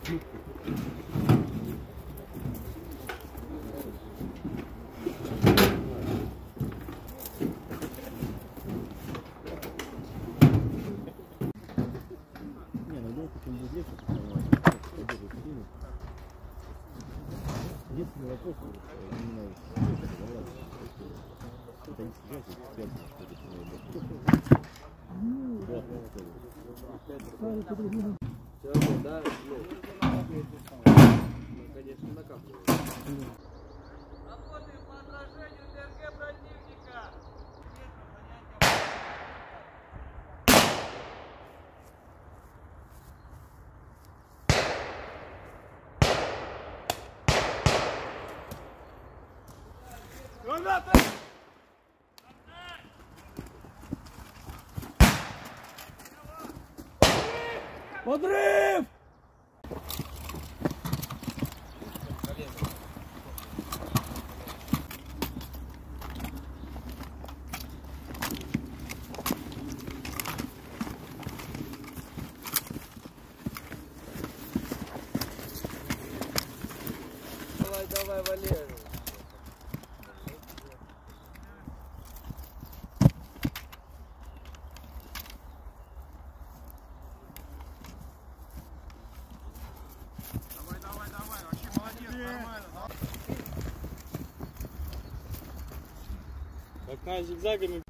Единственный вопрос, именно это не связи, Все равно, да, конечно, накапливается. Работаем по отражению ДРГ противника. Граната! Подрыв! Давай, давай, Валерий. Давай, вообще молодец, нормально. Как на зигзагами.